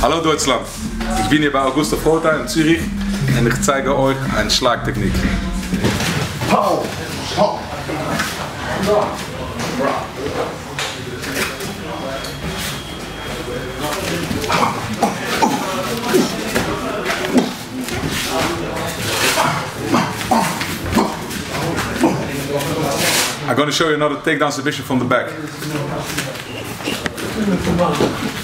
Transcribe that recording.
Hallo Deutschland, ich bin hier bei Augusto Frota in Zürich und ich zeige euch eine Schlagtechnik. Pow! Pow! I'm going to show you another takedown submission from the back.